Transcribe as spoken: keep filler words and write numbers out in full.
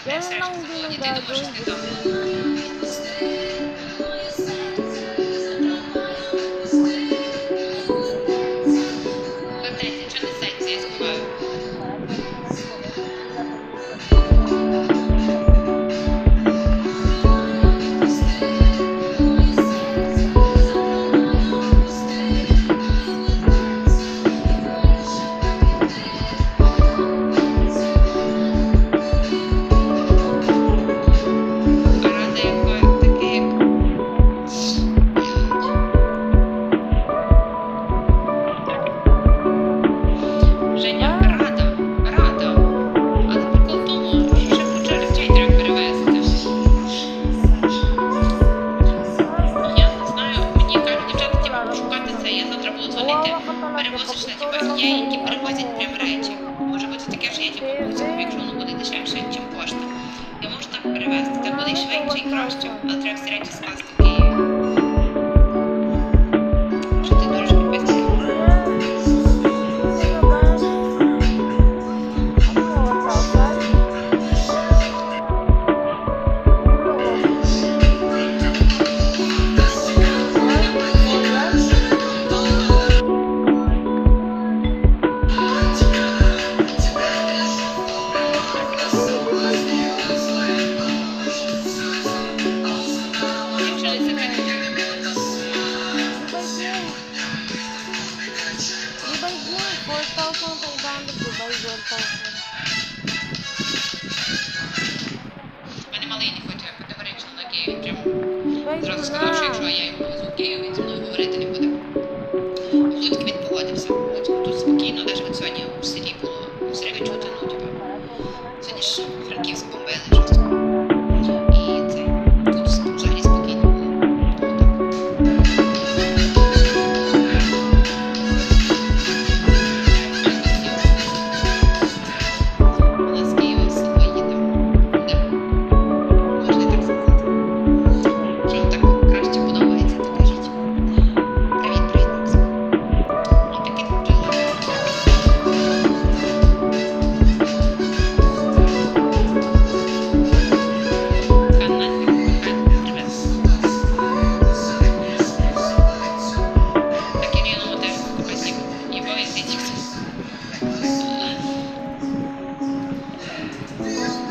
Я все решта забула, дитину, може не добре. Перевозиш на тебе є, які перевозять прям речі. Може бути таке, що я типу купив, якщо воно буде дешевше, ніж пошта. Я можу так перевезти, це буде швидше і краще, але треба всі речі скласти в Києві. Що ти дуже підписуєш? Мене малий не хоче категорично на Київ. Прям зразу сказав, що якщо я його повезу в Київ, він зі мною говорити не буде. В Луцьк він погодився. Тут спокійно, навіть от сьогодні в селі було все время чути, ну, типу, сьогодні ж Франківськ бомбили, жорстко. І це, тут взагалі спокійно було. Так,